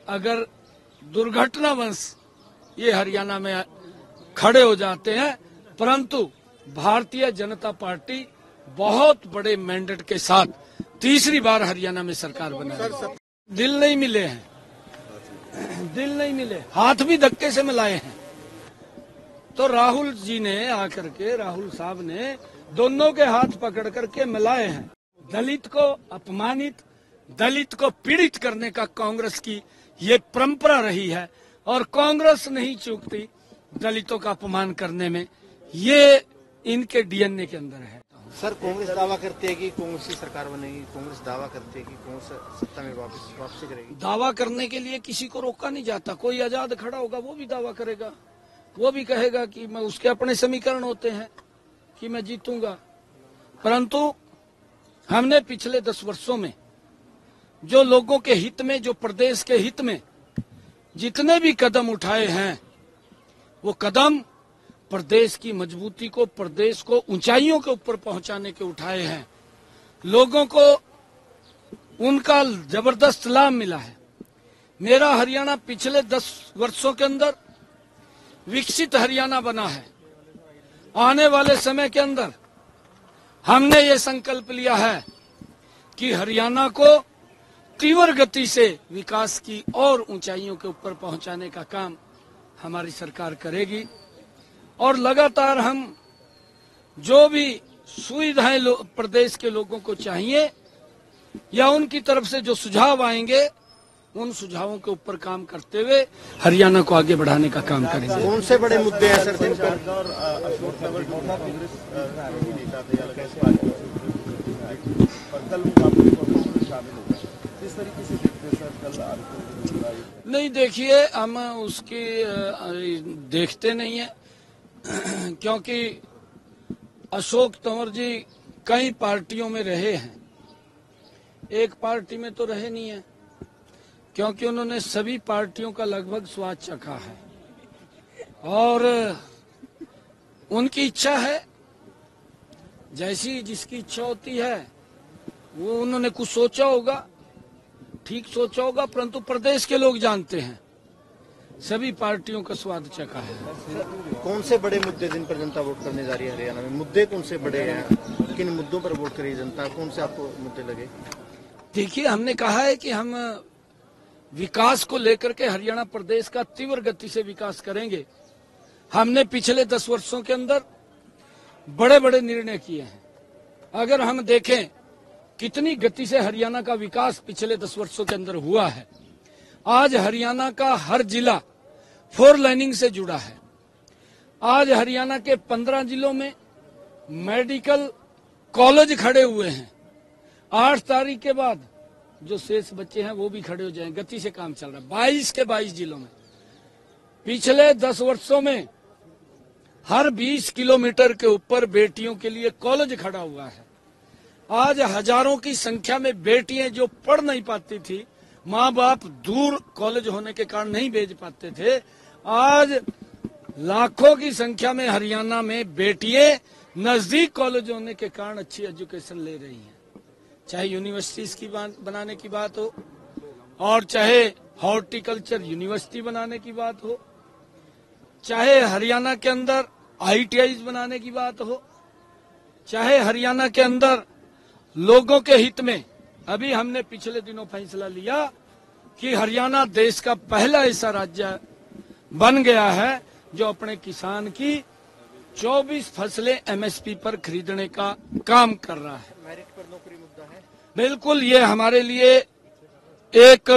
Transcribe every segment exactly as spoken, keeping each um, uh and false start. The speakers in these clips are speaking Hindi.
अगर दुर्घटनावश ये हरियाणा में खड़े हो जाते हैं, परंतु भारतीय जनता पार्टी बहुत बड़े मैंडेट के साथ तीसरी बार हरियाणा में सरकार बनाएगी। दिल नहीं मिले हैं, दिल नहीं मिले, हाथ भी धक्के से मिलाए हैं। तो राहुल जी ने आकर के, राहुल साहब ने दोनों के हाथ पकड़ करके मिलाए हैं। दलित को अपमानित, दलित को पीड़ित करने का कांग्रेस की ये परंपरा रही है और कांग्रेस नहीं चूकती दलितों का अपमान करने में। ये इनके डीएनए के अंदर है। सर, कांग्रेस दावा करती है कि कांग्रेस की सरकार बनेगी, कांग्रेस दावा करती है कि कांग्रेस सत्ता में वापस वापसी करेगी। दावा करने के लिए किसी को रोका नहीं जाता। कोई आजाद खड़ा होगा, वो भी दावा करेगा, वो भी कहेगा कि मैं, उसके अपने समीकरण होते हैं कि मैं जीतूंगा। परंतु हमने पिछले दस वर्षों में जो लोगों के हित में, जो प्रदेश के हित में जितने भी कदम उठाए हैं, वो कदम प्रदेश की मजबूती को, प्रदेश को ऊंचाइयों के ऊपर पहुंचाने के उठाए हैं। लोगों को उनका जबरदस्त लाभ मिला है। मेरा हरियाणा पिछले दस वर्षों के अंदर विकसित हरियाणा बना है। आने वाले समय के अंदर हमने ये संकल्प लिया है कि हरियाणा को तीव्र गति से विकास की और ऊंचाइयों के ऊपर पहुंचाने का काम हमारी सरकार करेगी। और लगातार हम जो भी सुविधाएं प्रदेश के लोगों को चाहिए या उनकी तरफ से जो सुझाव आएंगे, उन सुझावों के ऊपर काम करते हुए हरियाणा को आगे बढ़ाने का काम करेंगे। कौन से बड़े मुद्दे हैं सर जिन पर नहीं? देखिए, हम उसकी देखते नहीं है क्योंकि अशोक तंवर जी कई पार्टियों में रहे हैं, एक पार्टी में तो रहे नहीं है, क्योंकि उन्होंने सभी पार्टियों का लगभग स्वाद चखा है। और उनकी इच्छा है, जैसी जिसकी इच्छा होती है वो, उन्होंने कुछ सोचा होगा, ठीक सोचा होगा, परंतु प्रदेश के लोग जानते हैं सभी पार्टियों का स्वाद चखा है। कौन से बड़े मुद्दे जिन पर जनता वोट करने जा रही है हरियाणा में? मुद्दे कौन से बड़े हैं, किन मुद्दों पर वोट करेगी जनता? कौन से आपको मुद्दे लगे? देखिए, हमने कहा है कि हम विकास को लेकर के हरियाणा प्रदेश का तीव्र गति से विकास करेंगे। हमने पिछले दस वर्षों के अंदर बड़े बड़े निर्णय किए हैं। अगर हम देखें कितनी गति से हरियाणा का विकास पिछले दस वर्षों के अंदर हुआ है। आज हरियाणा का हर जिला फोर लाइनिंग से जुड़ा है। आज हरियाणा के पंद्रह जिलों में मेडिकल कॉलेज खड़े हुए हैं। आठ तारीख के बाद जो शेष बच्चे हैं वो भी खड़े हो जाएंगे। गति से काम चल रहा है बाईस के बाईस जिलों में। पिछले दस वर्षों में हर बीस किलोमीटर के ऊपर बेटियों के लिए कॉलेज खड़ा हुआ है। आज हजारों की संख्या में बेटियां जो पढ़ नहीं पाती थी, माँ बाप दूर कॉलेज होने के कारण नहीं भेज पाते थे, आज लाखों की संख्या में हरियाणा में बेटियां नजदीक कॉलेज होने के कारण अच्छी एजुकेशन ले रही हैं। चाहे यूनिवर्सिटीज की बनाने की बात हो, और चाहे हॉर्टिकल्चर यूनिवर्सिटी बनाने की बात हो, चाहे हरियाणा के अंदर आईटीआई बनाने की बात हो, चाहे हरियाणा के अंदर लोगों के हित में, अभी हमने पिछले दिनों फैसला लिया कि हरियाणा देश का पहला ऐसा राज्य बन गया है जो अपने किसान की चौबीस फसलें एमएसपी पर खरीदने का काम कर रहा है। मेरिट पर नौकरी मुद्दा है। बिल्कुल, ये हमारे लिए एक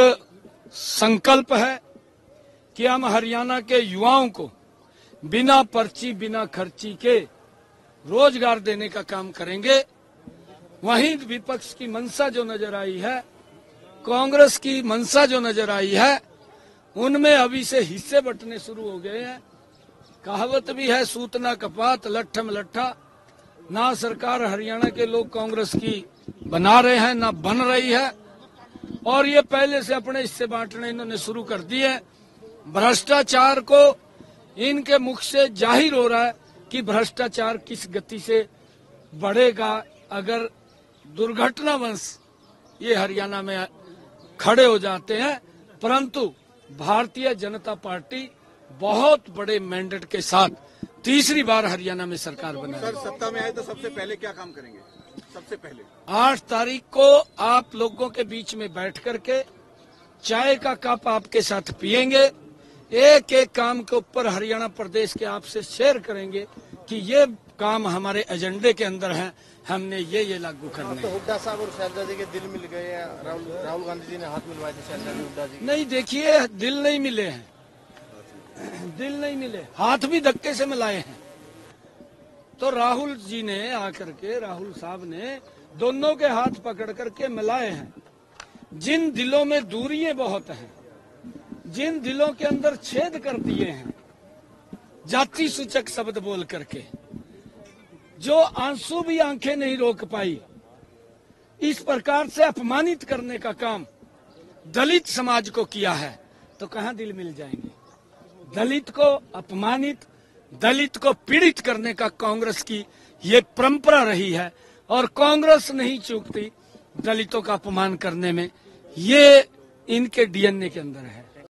संकल्प है कि हम हरियाणा के युवाओं को बिना पर्ची, बिना खर्ची के रोजगार देने का काम करेंगे। वहीं विपक्ष की मंशा जो नजर आई है, कांग्रेस की मंशा जो नजर आई है, उनमें अभी से हिस्से बंटने शुरू हो गए हैं। कहावत भी है, सूतना कपात लट्ठम लट्ठा। ना सरकार हरियाणा के लोग कांग्रेस की बना रहे हैं, ना बन रही है, और ये पहले से अपने हिस्से बांटने इन्होंने शुरू कर दिए। भ्रष्टाचार को इनके मुख से जाहिर हो रहा है कि भ्रष्टाचार किस गति से बढ़ेगा अगर दुर्घटनावश ये हरियाणा में खड़े हो जाते हैं, परंतु भारतीय जनता पार्टी बहुत बड़े मैंडेट के साथ तीसरी बार हरियाणा में सरकार बनाएगी। सर, सत्ता में आए तो सबसे पहले क्या काम करेंगे? सबसे पहले आठ तारीख को आप लोगों के बीच में बैठ करके चाय का कप आपके साथ पिएंगे, एक एक काम के ऊपर हरियाणा प्रदेश के आपसे शेयर करेंगे कि ये काम हमारे एजेंडे के अंदर है, हमने ये ये लागू करने तो हुड्डा साहब और शैलजा जी के दिल मिल गए हैं। राहुल राहुल गांधी जी ने हाथ मिलवाए थे शैलजा जी हुड्डा जी। नहीं, देखिए दिल नहीं मिले हैं, दिल नहीं मिले, हाथ भी धक्के से मिलाए हैं। तो राहुल जी ने आकर के, राहुल साहब ने दोनों के हाथ पकड़ करके मिलाए हैं। जिन दिलों में दूरियां बहुत हैं, जिन दिलों के अंदर छेद कर दिए हैं जाति सूचक शब्द बोल करके, जो आंसू भी आंखें नहीं रोक पाई, इस प्रकार से अपमानित करने का काम दलित समाज को किया है, तो कहां दिल मिल जाएंगे? दलित को अपमानित, दलित को पीड़ित करने का कांग्रेस की ये परंपरा रही है और कांग्रेस नहीं चूकती दलितों का अपमान करने में, ये इनके डीएनए के अंदर है।